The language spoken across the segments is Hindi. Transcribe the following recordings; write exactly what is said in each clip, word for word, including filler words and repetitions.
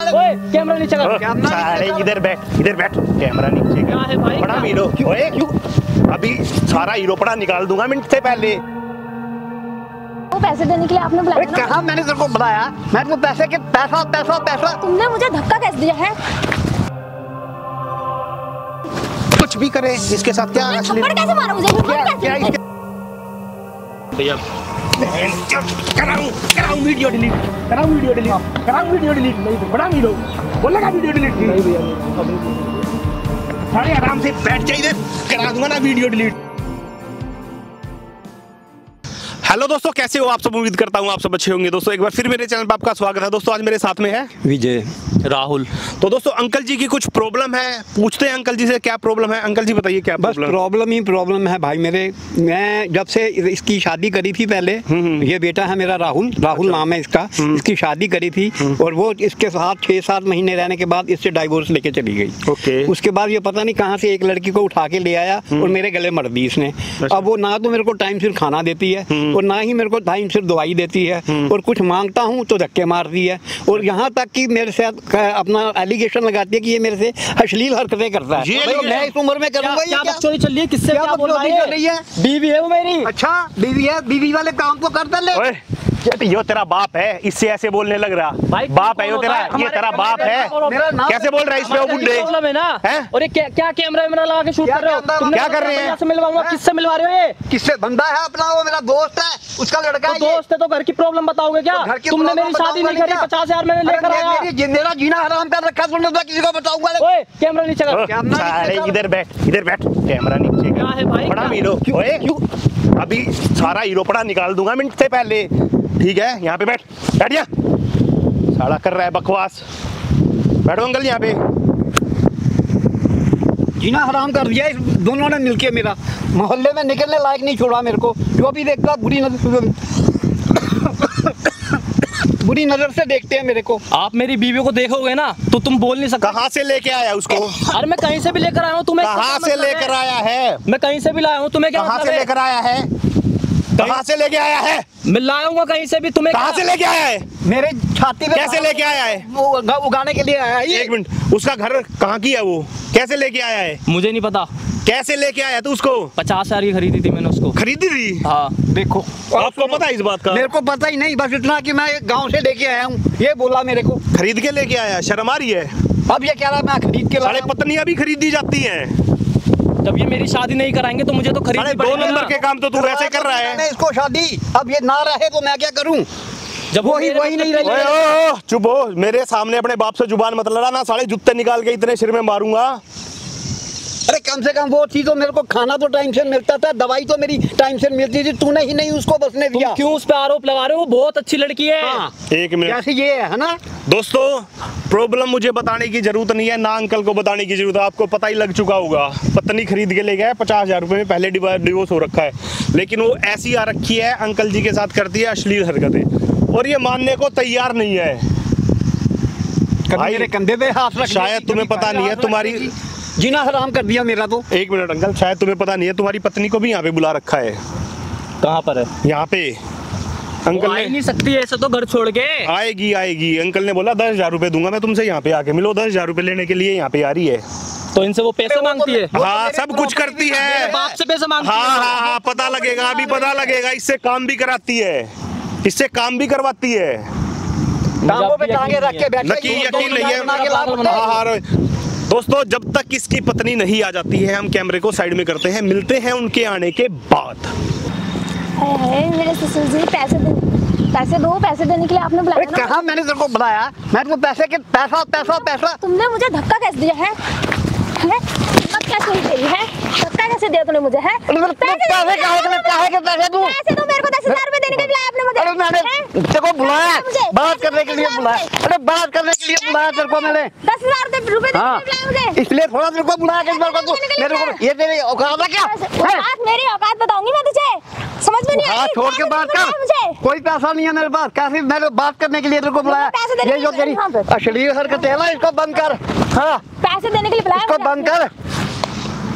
ओए कैमरा नीचे कर। अरे इधर बैठ, इधर बैठ, कैमरा नीचे कर। क्या है भाई? बड़ा हीरो। ओए क्यों? अभी सारा हीरो पड़ा निकाल दूंगा मिनट से पहले। वो पैसे देने के लिए आपने बुलाया ना? कहाँ मैंने तेरे को बुलाया? मैं तो पैसे के पैसा पैसा पैसा। तुमने मुझे धक्का कैसे दिया है? कुछ भी करे इसके साथ क्या थप्पड़ कैसे मारा मुझे? क्या क्या इसके भैया कराऊं कराऊं वीडियो डिलीट कराऊं वीडियो डिलीट कराऊं वीडियो डिलीट नहीं तो बड़ा हीरो बोलेगा वीडियो डिलीट नहीं भैया अरे आराम से बैठ जाइए करा दूंगा ना वीडियो डिलीट। हेलो दोस्तों, कैसे हो आप सब? उम्मीद करता हूँ आप सब अच्छे होंगे। दोस्तों एक बार फिर मेरे चैनल पर आपका स्वागत है। दोस्तों आज मेरे साथ में है विजय, राहुल। तो दोस्तों अंकल जी की कुछ प्रॉब्लम है, पूछते हैं अंकल जी से क्या प्रॉब्लम है। अंकल जी बताइए क्या बस प्रॉब्लम? प्रॉब्लम ही प्रॉब्लम है भाई मेरे। मैं जब से इसकी शादी करी थी पहले, ये बेटा है मेरा राहुल, राहुल नाम है इसका। इसकी शादी करी थी और वो इसके साथ छः सात महीने रहने के बाद इससे डाइवोर्स लेके चली गई। ओके। उसके बाद ये पता नहीं कहाँ से एक लड़की को उठा के ले आया और मेरे गले मर दी इसने। अब वो ना तो मेरे को टाइम सिर खाना देती है और ना ही मेरे को टाइम सिर दवाई देती है, और कुछ मांगता हूँ तो धक्के मारती है, और यहाँ तक कि मेरे साथ अपना एलिगेशन लगाती है कि ये मेरे से अश्लील हरकतें करता है। ये तो मैं इस उम्र में करूँगा ये क्या क्या? बकचोदी चल रही है? किससे क्या क्या बोल रहा बकचोदी चल रही है? बीवी है वो मेरी। अच्छा बीवी है, बीवी वाले काम तो करता ले। ओए यो तेरा बाप है, इससे ऐसे बोलने लग रहा। भाई बाप है यो तेरा, ये तेरा बाप है। मेरा नाम कैसे बोल रहा है इस पे वो बुड्ढे? प्रॉब्लम है ना? हैं? और ये क्या क्या कैमरा वैमरा लगा के शूट क्या कर रहे हो? क्या तुमने क्या कर रहे हैं? यहाँ से मिलवाऊंगा। किससे मिलवा रहे हो? ये किससे? बंदा है अपना, वो मेरा दोस्त है, उसका लड़का है तो ये। दोस्त है तो घर की प्रॉब्लम बताओगे क्या? घर की तुमने प्रॉब्लम मेरी शादी नहीं बताऊंगा करी, क्या? पचास हजार मैंने लेकर अरे आया। मेरी मेरा जीना हराम कर रखा तुमने, तो किसी को बताऊंगा। ओए कैमरा नीचे कर। अरे इधर बैठ, इधर बैठ, कैमरा नीचे कर। क्या है भाई? बड़ा हीरो। ओए क्यों? अभी सारा हीरो पड़ा निकाल दूंगा मिनट से पहले। ठीक है यहाँ पे बैठ, बैठ जा। साला कर रहा है बकवास। बैठो अंकल यहाँ पे। जीना हराम कर दिया इस दोनों ने मिलके। मेरा मोहल्ले में निकलने लायक नहीं छोड़ा मेरे को। जो भी देखता बुरी नजर बुरी नजर से देखते हैं मेरे को। आप मेरी बीवी को देखोगे ना तो तुम बोल नहीं सकते। कहाँ से लेके आया उसको? अरे मैं कहीं से भी लेकर आया हूँ। तुम्हें कहाँ से लेकर आया है? मैं कहीं से भी लाया हूँ। तुम्हें क्या कहाँ मतलब से है? लेकर आया है? कहाँ से लेके आया है? मैं लाया हूँ कहीं से भी। तुम्हें कहाँ क्या- से लेके आया है? मेरे छाती में कैसे लेके आया है? वो उगा- उगाने के लिए आया है ये। एक मिनट, उसका घर कहाँ की है वो? कैसे लेके आया है? मुझे नहीं पता। कैसे लेके आया तू उसको? पचास हजार की खरीदी थी मैंने उसको। खरीदी थी? हाँ देखो आपको पता है इस बात का? मेरे को पता ही नहीं, बस इतना कि मैं गांव से लेके आया हूँ, ये बोला मेरे को। खरीद के लेके आया? शर्म आ रही है? अब ये कह रहा मैं खरीद के साले लाया हूँ। पत्नियां भी खरीदी जाती हैं। जब ये मेरी शादी नहीं कराएंगे तो मुझे तो साले खरीदनी दो पड़ेगी नंबर ना। के काम तो तू वैसे कर रहा है। मैंने इसको शादी, अब ये ना रहे तो मैं क्या करूँ? जब वही मेरे वही नहीं मतलब रही। ओए, ओ, ओ, चुप हो। मेरे सामने अपने बाप से जुबान मत लड़ा ना, साले जूते निकाल के इतने सिर में मारूंगा। अरे कम से कम वो चीज तो मेरे को खाना तो टाइम से मिलता था, दवाई तो मेरी टाइम से मिलती थी। तूने ही नहीं उसको बसने तुम दिया। क्यों उस पे आरोप लगा रहे हो? वो बहुत अच्छी लड़की है। हाँ, एक मिनट जैसे ये है ना। दोस्तों, प्रॉब्लम मुझे बताने की जरूरत नहीं है, ना अंकल को बताने की जरूरत है। आपको पता ही लग चुका होगा। पत्नी खरीद के ले गया है, पचास हजार रुपए में पहले डिवोर्स हो रखा है, लेकिन वो ऐसी आ रखी है, अंकल जी के साथ करती है अश्लील हरकतें, और ये मानने को तैयार नहीं है। कभी मेरे कंधे पे हाथ रख शायद देगी, तुम्हें कभी पता पैर नहीं है, हाथ रख तुम्हारी देगी। जीना हराम कर दिया मेरा तो। एक मिनट अंकल, शायद तुम्हें पता नहीं है, तुम्हारी पत्नी को भी यहाँ पे बुला रखा है। कहाँ पर है? यहाँ पे अंकल वो आ ही ने नहीं सकती ऐसे तो घर छोड़ के। आएगी आएगी अंकल ने बोला दस हजार रुपए दूंगा मैं तुमसे, यहाँ पे आके मिलो। दस हजार रुपए लेने के लिए यहाँ पे आ रही है। तो इनसे वो पैसे मांगती है? हाँ सब कुछ करती है। मेरे बाप से पैसे मांगती हाँ है। हाँ हाँ पता लगेगा, अभी पता लगेगा। इससे काम भी कराती है, इससे काम भी करवाती है। टांगों पे टांगे रख के बैठे। नकी यकीन नहीं है। बना के ला बना के हाँ हाँ दोस्तों, जब तक इसकी पत्नी नहीं आ जाती है हम कैमरे को साइड में करते हैं। मिलते हैं उनके आने के बाद। हाय हाय, मेरे ससुर जी पैसे दे, पैसे दो। पैसे देने के लिए आपने बुलाया ना? कहाँ मैंने तेरे को बुलाया? मैं तो पैसे के पैसा पैसा पैसा। तुमने मुझे धक्का कैसे दिया है? हैं? हिम्मत कैसे हुई तेरी है? धक्का कैसे दिया तूने मुझे? है पैसे काहे के काहे के पैसे दूं? पैसे दो मेरे को। दस हजार रुपए देने के लिए बुलाया आपने मुझे? अरे मैंने हैं? तेरे को बुलाया मुझे बात करने के लिए बुलाया। अरे बात करने के लिए बुलाया तेरे को मैंने। दस हजार रुपए देने हाँ, के लिए बुलाया मुझे? इसलिए थोड़ा तेरे को बुलाया कि मेरे को तू मेरे को ये तेरी औकात है क्या? औकात मेरी औकात बताऊंगी मैं तुझे। समझ में नहीं आ हाँ रही? छोड़ के बात कर। मुझे कोई पैसा नहीं है मेरे पास। कैसे मैंने बात करने के लिए तेरे को बुलाया? पैसे देने ये जो के लिए तेरी यहाँ पे। अश्लील हरकतें है ना, इसको बंद कर। हाँ पैसे देने के लिए बुलाया इसको मुझे बंद कर।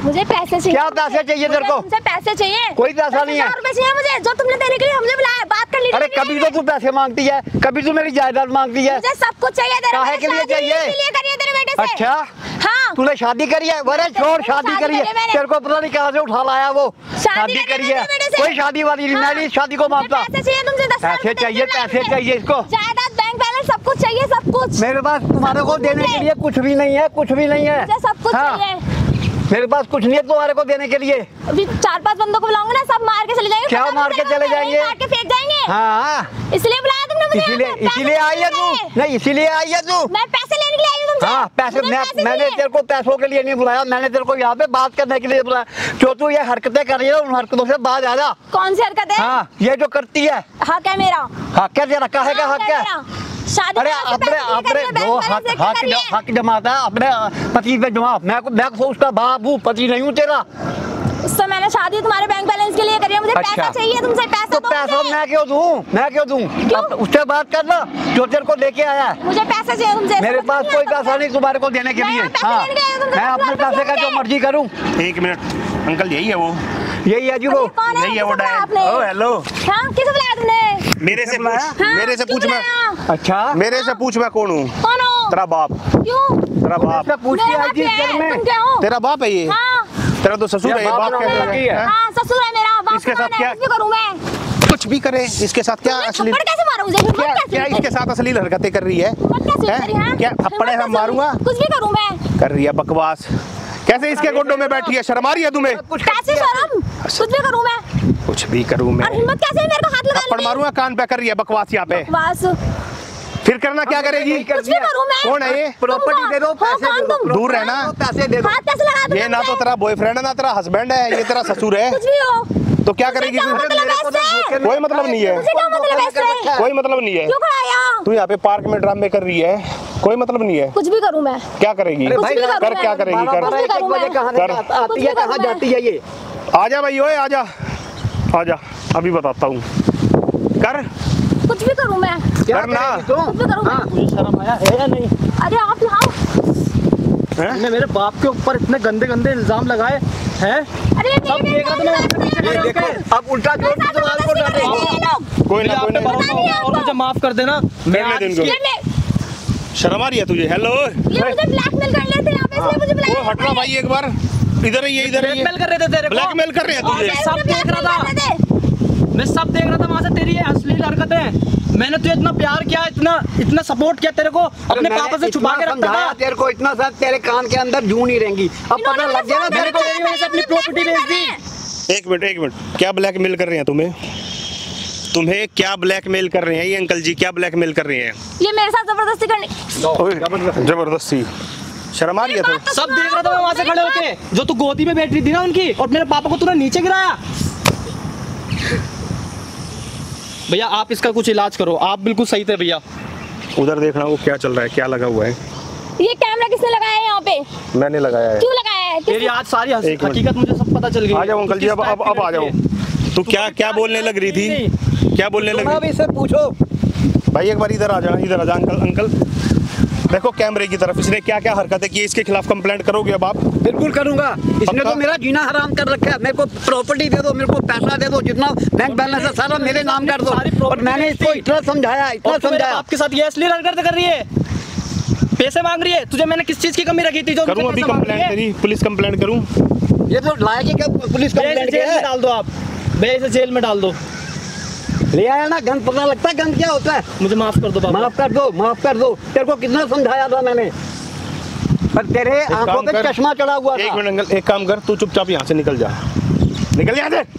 मुझे पैसे चाहिए। क्या पैसे चाहिए तेरे को? मुझे पैसे चाहिए। कोई पैसा नहीं है। दस हजार रुपए चाहिए मुझे, जो तुमने देने के लिए हमने बुलाया, बात कर ली। अरे कभी तो तू पैसे मांगती है, कभी तू मेरी जायदाद मांगती है। मुझे सब कुछ चाहिए तेरे काहे के लिए चाहिए? इसलिए करिए तेरे बेटे से। अच्छा हाँ, तूने शादी करी है? बड़े छोड़ शादी करी है, तेरे को पता नहीं कहाँ से उठा लाया वो। शादी करी है, कोई शादी वादी नहीं, मैं नहीं शादी को मानता। पैसे चाहिए तुमसे, दस हजार पैसे चाहिए, पैसे चाहिए इसको। जायदाद, बैंक बैलेंस, सब कुछ चाहिए, सब कुछ मेरे पास तुम्हारे को देने के लिए कुछ भी नहीं है, कुछ भी नहीं है। मुझे सब कुछ हाँ, चाहिए। मेरे पास कुछ नहीं है तुम्हारे को देने के लिए। अभी चार पांच बंदों को बुलाऊंगा ना, सब मार के चले जाएंगे। क्या मार के चले जाएंगे? मार के फेंक जाएंगे। हाँ, इसलिए बुलाया तुमने मुझे? इसीलिए यहाँ पे? इसीलिए आई है तू? नहीं, इसीलिए आई है तू? मैं पैसे लेने के लिए आई हूँ तुमसे। हाँ, पैसे मुझे मैं पैसे मैंने चाहिए। तेरे को पैसों के लिए नहीं बुलाया, मैंने तेरे को यहाँ पे बात करने के लिए बुलाया। जो तू ये हरकतें कर रही है, उन हरकतों से बाज आ जा। कौन सी हरकत है? हाँ, ये जो करती है। हक है मेरा। हाँ, क्या तेरा काहे का हाँ, हक है? मेरा। शादी अरे में आपसे अपने पैसे अपने लेकर जो बैंक हक बैलेंस हक करिए। हक जमाता है अपने पति पे जमा। मैं मैं तो उसका बाप हूँ, पति नहीं हूँ तेरा। उससे मैंने शादी तुम्हारे बैंक बैलेंस के लिए करी है। मुझे अच्छा। पैसा चाहिए तुमसे, पैसा तो दो पैसा मुझे। मैं क्यों दूँ? मैं क्यों दूँ? अब उससे बात कर ना, जो तेरे को लेके आया है। मुझे पैसा चाहिए तुमसे। मेरे पास कोई पैसा नहीं तुम्हारे को देने के मैं लिए। यहाँ पैसे हाँ, लेने गई हूँ, तुम मैं दस अपने हजार पैसे का रुपए जो मर्जी करूँ। एक मिनट अंकल, यही है वो? यही है जी वो। कौन है? यही है वो किसे बुलाया डायल। आपने? ओ हेलो, हाँ, किसे बुलाया तुमने? मेरे से बुलाया? पूछ, हाँ, मेरे से क्यों पूछ मैं बुलाया? अच्छा, मेरे से पूछ मैं कौन हूँ? कौन हो? तेरा बाप। क्यों? तेरा बाप। इससे पूछ के मेरा आई बाप थी है, घर में। तुम क्या हो? तेरा बाप है ये? हाँ, तेरा तो ससुर है, ये ये बाप बाप बनाने क्या लगी है। है? हाँ, ससुर है मेरा। बाप इसके साथ कौन है? क्या- कुछ भी करूँ मैं? कुछ भी करे, इसके साथ क्या मैं असली थप्पड़ कैसे मारूं मुझे? हिम्मत क्या कैसे क्या हुई? इसके साथ असली हरकतें कर रही है? हिम्मत कैसे हुई हैं? तेरी, हाँ? क्या थप्पड़े हिम्मत हम कैसे मारूंगा? हुई? कुछ भी करूं मैं? कर रही है बकवास। कैसे इसके गुड्डों में बैठी है? शर्म आ रही है तुम्हें? कैसे शर्म? कुछ भी करूं मैं? कुछ भी करूँ मैं? और हिम्मत कैसे है मेरे को हाथ लगाने थप्पड़ की? मारूंगा कान पे? कर रही है बकवास यहाँ पे। बस फिर करना क्या करेगी? कुछ भी करूं मैं। कौन है ये? प्रॉपर्टी दे दो, हाँ, पैसे कौन दे दो। तुम? दूर रहना। पैसे दे दो। हाथ कैसे लगा दूं ये ना तो तुमसे? तेरा बॉयफ्रेंड है ना तेरा हस्बैंड है, ये तेरा ससुर है। कुछ भी हो। तो क्या करेगी क्या तू? मतलब है इससे? कोई मतलब नहीं है। मुझे क्या मतलब है इससे? कोई मतलब नहीं है। क्यों खड़ाया? तू यहाँ पे पार्क में ड्रामे कर रही है, कोई मतलब नहीं है। कुछ भी करूं मैं? क्या करेगी? अरे भाई, कुछ भी करूं कर मैं। क्या करेगी? बारह कर बारह एक एक बजे कहाँ कर। से आती है, कहाँ जाती है ये? आजा भाई, ओए आजा आजा, अभी बताता हूँ। कर कुछ भी करूं मैं? क्या करना। करेगी तू? कुछ भी करूं मैं? हाँ। मुझे शर्म आया है या नहीं? अरे आप लाओ। हैं? तुमने मेरे बाप के ऊपर इतने गंदे गंदे इल्जाम लगाए हैं। अरे ये सब मेरी देख रहा था मैं आपके पीछे ये खड़े देखो, होके। अब उल्टा जोर की सवाल को डालेंगे। कोई मुझे ना आप कोई पे ना। भरोसा हो गया और मुझे माफ कर देना। मैं करने आज दे इनको। ये मैं शर्म आ रही है तुझे? हेलो, ये मुझे ब्लैकमेल कर लेते हैं यहाँ पे, इसलिए मुझे वो ब्लैकमेल हटना भाई एक बार। इधर ही है, इधर ही ब्लैकमेल कर रहे थे तेरे को। ब्लैकमेल कर रहे हैं तुझे। मैं सब देख रहा था। मैं सब देख रहा था वहां से तेरी ये अश्लील हरकतें। मैंने तुझे इतना प्यार किया, इतना इतना सपोर्ट किया तेरे को, अपने मैंने पापा से छुपा के इतना रखता समझाया था। तेरे को, इतना सा तेरे कान के अंदर जू नहीं रहेंगी। अब पता लग गया ना मैंने तेरे तो को। तेरी वजह से अपनी प्रॉपर्टी बेच दी। एक मिनट एक मिनट, क्या ब्लैकमेल कर रहे हैं तुम्हें? तुम्हें क्या ब्लैकमेल कर रहे हैं ये अंकल जी? क्या ब्लैकमेल कर रहे हैं? ये मेरे साथ जबरदस्ती करनी। जबरदस्ती। शर्म आ रही है तो? सब देख रहा था मैं वहां से खड़े होके, जो तू गोदी में बैठ रही थी ना उनकी, और मेरे पापा को तूने नीचे गिराया। भैया आप इसका कुछ इलाज करो, आप बिल्कुल सही थे भैया। उधर देखना वो क्या चल रहा है, क्या लगा हुआ है। ये कैमरा किसने लगाया है यहाँ पे? मैंने लगाया है। क्यों लगाया है? तेरी किसने? आज सारी हस- एक मिनट। हकीकत मुझे सब पता चल गई। आ जाओ अंकल जी, अब किस अब टाइप अब की आ जाओ। लड़की है। तू क्या क्या बोलने लग रही थी? क्या बोलने लग तुम अब रही? इससे पूछो। भाई एक बार इधर आ जा, इधर आ जा अंकल। अंकल देखो कैमरे की तरफ, इसने क्या क्या हरकतें की, इसके खिलाफ कंप्लेंट करोगे अब आप? बिल्कुल करूंगा। इसने पक्का? तो मेरा जीना हराम कर रखा है। मेरे को प्रॉपर्टी दे दो, मेरे को पैसा दे दो, जितना बैंक बैलेंस है सारा मेरे नाम कर दो। सारी और प्रॉपर्टी मैंने इसको बेच दी। इतना समझाया, इतना और तू मेरे समझाया। बाप के साथ ये अश्लील हरकत कर रही है, पैसे मांग रही है। तुझे मैंने किस चीज की कमी रखी थी जो करूँ मुझसे अभी पैसे मांग रही कंप्लेंट है? तेरी, पुलिस कंप्लेंट करूँ? ये तो लायक ही क्या पुलिस भैया इसे कंप्लेंट जेल किया में है। डाल दो आप, भैया इसे जेल में डाल दो। ले आया ना गन, पता लगता है गन क्या होता है। मुझे माफ कर दो बाबा। माफ कर दो, माफ कर दो। तेरे को कितना समझाया था मैंने, पर तेरे एक आंखों काम पे कर। चश्मा चढ़ा हुआ एक था। मिनट अंकल, एक काम कर, तू चुपचाप यहाँ से निकल जा, निकल यहाँ से।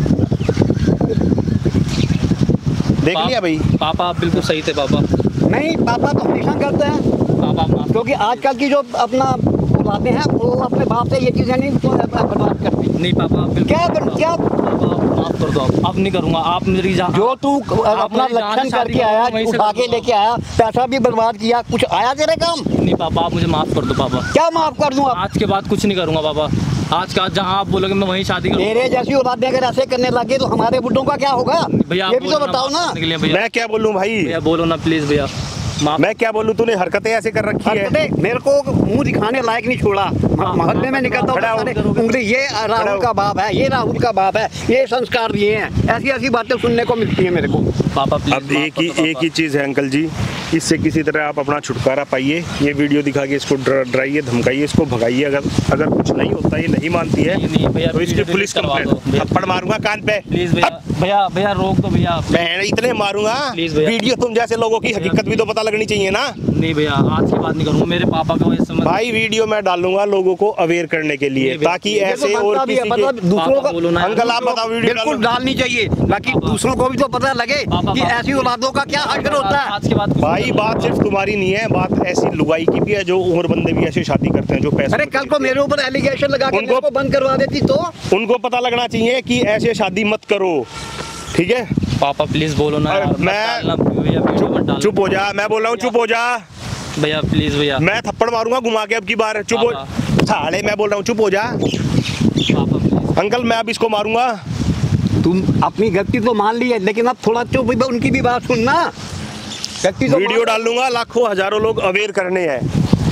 देख लिया भाई? पापा आप बिल्कुल सही थे पापा। नहीं, पापा तो हमेशा करते हैं, पापा आप माफ क्योंकि आजकल की जो अपना बातें हैं वो अपने बाप से ये चीजें नहीं तो बर्बाद करती। नहीं पापा आप बिल्कुल क्या बन- क्या पापा आप माफ कर दो। आप अब नहीं करूंगा। आप मेरी जा जो तू अपना मेरी जान लक्षण से शादी करके आया, करो, वहीं से उठा कर के दो। लेके आया, पैसा भी बर्बाद किया, कुछ आया तेरे काम? नहीं पापा आप मुझे माफ कर दो पापा। क्या माफ कर दूं अब? आज के बाद कुछ नहीं करूंगा पापा। आज का जहाँ आप बोलोगे मैं वहीं शादी करूंगा। तेरे जैसी औलादें अगर ऐसे करने लगे तो हमारे बुड्ढों का क्या होगा? भैया आप ये भी तो बोलो बताओ माफ ना। करने के लिए भैया। मैं क्या बोलूँ भाई? भैया बोलो ना प्लीज भैया, माफ। मैं क्या बोलूँ? तूने हरकतें ऐसे कर रखी है। हरकतें मेरे को मुंह दिखाने लायक नहीं छोड़ा। मोहल्ले में निकलता खड़ा हो। हूँ उंगली, ये राहुल का बाप है, ये राहुल का बाप है, ये संस्कार दिए हैं। ऐसी ऐसी बातें सुनने को मिलती है मेरे को। पापा प्लीज अब एक ही एक ही चीज़ है अंकल जी, इससे किसी तरह आप अपना छुटकारा पाइए। ये वीडियो दिखा के इसको डर- डराइए, धमकाइए, इसको भगाइए। अगर अगर कुछ नहीं होता, ये नहीं मानती है, नहीं भैया, तो इसकी वीडियो पुलिस डिलीट करवा कंप्लेंट, दो भैया। थप्पड़ मारूंगा कान पे। प्लीज भैया, भैया भैया रोक दो भैया। मैं इतने मारूंगा, प्लीज भैया। वीडियो तुम जैसे लोगों की हकीकत भी तो पता लगनी चाहिए ना। नहीं भैया, आज की बात नहीं करूँगा, मेरे पापा को ये समझ। भाई वीडियो मैं डालूंगा लोगों को अवेयर करने के लिए, नहीं भैया, ताकि ये तो ऐसे बनता और भी किसी है, मतलब के दूसरों पापा को बोलो ना। अंकल आप बताओ वीडियो बिल्कुल डालो। डालनी चाहिए, ताकि दूसरों को भी तो पता लगे पापा, कि पापा। ऐसी औलादों का क्या हश्र होता है। आज की बात भाई बात सिर्फ तुम्हारी नहीं है, बात ऐसी लुगाई की भी है जो उम्र बंदे भी ऐसे शादी करते हैं जो पैसे। अरे कल को मेरे ऊपर एलिगेशन लगा के उनको- मेरे को बंद करवा देती तो। उनको पता लगना चाहिए कि ऐसे शादी मत करो, ठीक है। पापा प्लीज बोलो ना अरे यार, मत मैं- डालना भैया, वीडियो मत डालना। चुप हो जा, मैं बोल रहा हूँ चुप हो जा। भैया प्लीज भैया। मैं थप्पड़ मारूंगा घुमा के अब की बार, चुप हो। साले मैं बोल रहा हूँ चुप हो जा। पापा प्लीज। अंकल मैं अब इसको मारूंगा। तुम अपनी गलती तो मान ली है, लेकिन अब थोड़ा चुप भी- उनकी भी बात सुनना। गलती तो वीडियो मान- डाल दूंगा, लाखों हजारों लोग अवेयर करने हैं,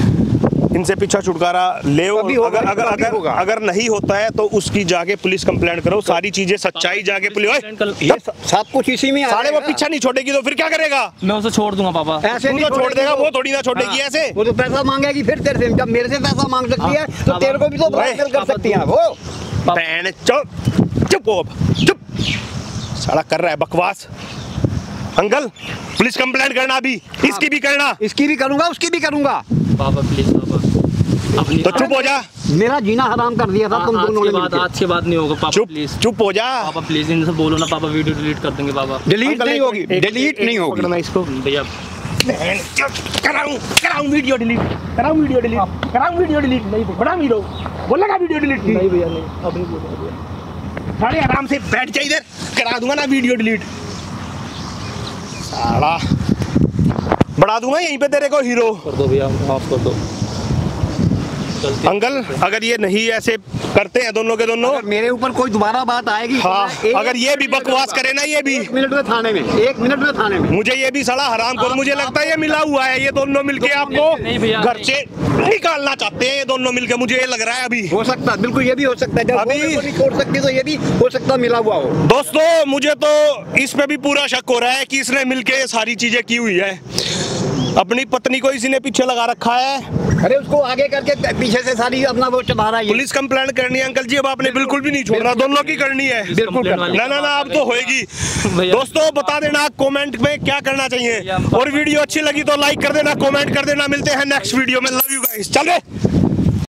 इनसे पीछा छुटकारा ले। कभी होगा, अगर अगर कभी अगर होगा। अगर नहीं होता है तो उसकी जाके पुलिस कंप्लेंट करो, सारी चीजें सच्चाई जाके पुलिस। ओए, ये स- सब कुछ इसी में आ साले वो जाएगा। पीछा नहीं छोड़ेगी तो फिर क्या करेगा? मैं उसे छोड़ दूंगा पापा। ऐसे तू नहीं तो छोड़ छोड़ेगी देगा, वो। वो थोड़ी ना छोड़ेगी हाँ, ऐसे। वो तो पैसा मांगेगी फिर तेरे से, जब मेरे से पैसा मांग सकती है तो पापा- तेरे को भी तो ब्लैकमेल कर पापा- सकती है वो। बहन चुप चुप हो अब, चुप। साला कर रहा है बकवास। अंकल पुलिस कंप्लेंट करना अभी, इसकी भी करना। इसकी भी करूंगा, उसकी भी करूंगा। पापा प्लीज पापा अपनी तो चुप हो जा, मेरा जीना हराम कर दिया था तुम आज दोनों के ने बाद मिलके। आज के बाद नहीं होगा पापा चुप प्लीज। चुप हो जा। पापा प्लीज इनसे बोलो ना पापा, वीडियो डिलीट कर देंगे पापा। डिलीट अंकल, नहीं एक- होगी, एक- डिलीट एक- नहीं एक होगी। पकड़ना इसको। भैया बहन चुप, कराऊं कराऊं वीडियो डिलीट, कराऊं वीडियो डिलीट, कराऊं वीडियो डिलीट। नहीं बड़ा मीरो बोलेगा वीडियो डिलीट की। नहीं भैया नहीं, अब नहीं बोलेगा। साले आराम से बैठ जा इधर, करा दूंगा ना वीडियो डिलीट। साला बढ़ा दूंगा यहीं पे तेरे को हीरो। कर दो भैया, माफ कर दो। गलती- अंकल अगर ये नहीं ऐसे करते हैं दोनों के दोनों, अगर मेरे ऊपर कोई दोबारा बात आएगी तो हाँ मैं एक- अगर ये भी बकवास करे ना, ये भी एक मिनट में थाने में, एक मिनट में थाने में। मुझे ये भी साला हराम कर, मुझे लगता है ये मिला हुआ है, ये दोनों मिलके आपको नहीं भैया, घर से निकालना चाहते हैं, ये दोनों मिलके, मुझे ये लग रहा है अभी। हो सकता है, बिल्कुल ये भी हो सकता है। जब अभी- वो मेरे को नहीं छोड़ सकती तो ये भी हो सकता है मिला हुआ हो। दोस्तों मुझे तो इस पे भी पूरा शक हो रहा है कि इसने मिलके ये सारी चीजें की हुई है। अपनी पत्नी को इसी ने पीछे लगा रखा है। अरे उसको आगे करके पीछे से सारी अपना वो चढ़ा रहा है ये। पुलिस कंप्लेंट करनी है अंकल जी, अब आपने बिल्कुल भी नहीं छोड़ना, दोनों की करनी है। बिल्कुल कंप्लेंट वाली ना ना ना अब तो होएगी। भैया। दोस्तों बता देना कमेंट में क्या करना चाहिए, भैया, और वीडियो अच्छी लगी तो लाइक कर देना, कमेंट कर देना। मिलते हैं नेक्स्ट वीडियो में, लव यू गाइस। चल रहे